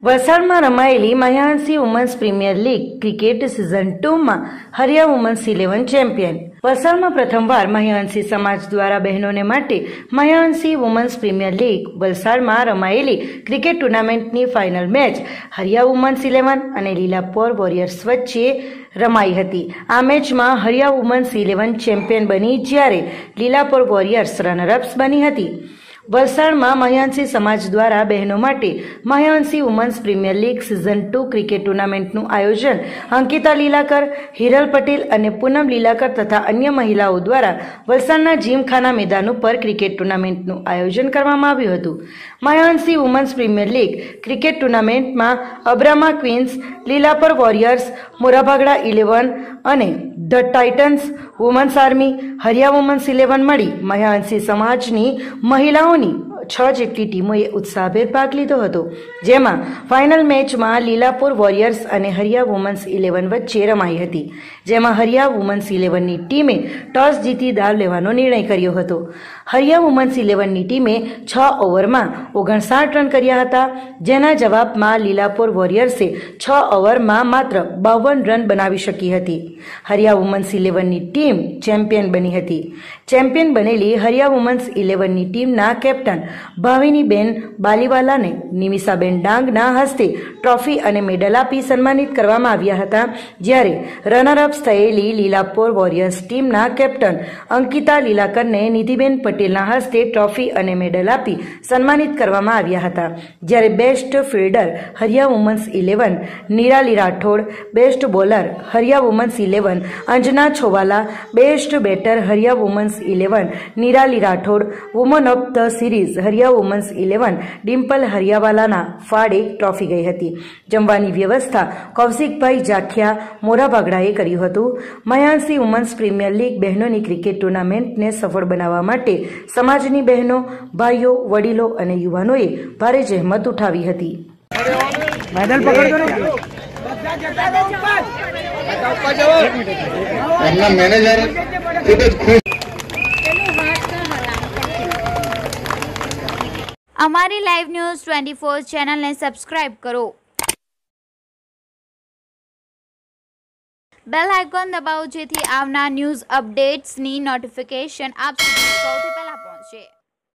વલસાડમાં રમાયેલી Mahyanshi women's premier league cricket season 2માં હરિયા વુમન્સ 11 ચેમ્પિયન। વલસાડમાં પ્રથમવાર મહ્યાંશી સમાજ દ્વારા બહેનોને માટે મહ્યાંશી વુમન્સ પ્રીમિયર લીગ વલસાડમાં રમાયેલી ક્રિકેટ ટુર્નામેન્ટની ફાઇનલ મેચ હરિયા વુમન્સ 11 અને લીલાપોર વોરિયર્સ વચ્ચે રમાઈ હતી। આ મેચમાં હરિયા વુમન્સ 11 ચેમ્પિયન બની જ્યારે લીલાપોર વોરિયર્સ રનરઅપ્સ બની હતી। વલસાડમાં મહ્યાંશી સમાજ દ્વારા બહેનો માટે Mahyanshi women's premier league season 2 cricket ટુર્નામેન્ટનું આયોજન અંકિતા લીલાકર, હિરલ પટેલ અને પૂનમ લીલાકર તથા અન્ય મહિલાઓ દ્વારા વલસાડના જીમખાના મેદાન ઉપર ક્રિકેટ ટુર્નામેન્ટનું આયોજન કરવામાં આવ્યું હતું। Mahyanshi women's premier league cricket ટુર્નામેન્ટમાં અબ્રામા ક્વીન્સ, લીલાપર વોરિયર્સ, મોરાભાગડા 11 અને the titans women's army, Hariya women's 11 મળી મહ્યાંશી સમાજની મહિલાઓની 6 જેટલી ટીમોએ ઉત્સાહભેર ભાગ લીધો હતો, જેમાં ફાઇનલ મેચમાં લીલાપુર વોરિયર્સ અને હરિયા વુમન્સ 11 વચ્ચે રમાઈ હતી, જેમાં હરિયા વુમન્સ 11ની ટીમે ટોસ જીતી દાવ લેવાનો નિર્ણય કર્યો હતો। હરિયા વુમન્સ 11ની ટીમે 6 ઓવરમાં 59 રન કર્યા હતા, જેના જવાબમાં લીલાપુર વોરિયર્સે 6 ઓવરમાં માત્ર 52 રન બનાવી શકી હતી। હરિયા વુમન્સ 11ની ટીમ ચેમ્પિયન બની હતી। ચેમ્પિયન બનેલી હરિયા વુમન્સ 11ની ટીમના કેપ્ટન ભાવિનીબેન બાલીવાલાને નિમિષાબેન ડાંગના હસ્તે ટ્રોફી અને મેડલ આપી સન્માનિત કરવામાં આવ્યા હતા, જ્યારે રનરઅપ્સ થયેલી લીલાપોર વોરિયર્સ ટીમના કેપ્ટન અંકિતા લીલાકરને નિધિબેન પટેલના હસ્તે ટ્રોફી અને મેડલ આપી સન્માનિત કરવામાં આવ્યા હતા, જ્યારે best fielder Hariya women's 11 Nirali Rathod, best bowler Hariya women's 11 Anjana Chhowala, best batter Hariya women's 11 Nirali Rathod, woman of the series Hariya women's 11 Dimple હરિયાવાલાના ફાળે ટ્રોફી ગઈ હતી। જમવાની વ્યવસ્થા કૌશિકભાઈ જાખિયા મોરાભાગડાએ કર્યું હતું। મહ્યાંશી વુમન્સ પ્રીમિયર લીગ બહેનોની ક્રિકેટ ટુર્નામેન્ટને સફળ બનાવવા માટે સમાજની બહેનો, ભાઈઓ, વડીલો અને યુવાનોએ ભારે જહેમત ઉઠાવી હતી। અમારી લાઈવ ન્યૂઝ 24 ચેનલને સબસ્ક્રાઇબ કરો, બેલ આઇકોન દબાવો જેથી આવનાર ન્યૂઝ અપડેટ્સની નોટિફિકેશન આપ સુધી સૌથી પહેલા પહોંચે।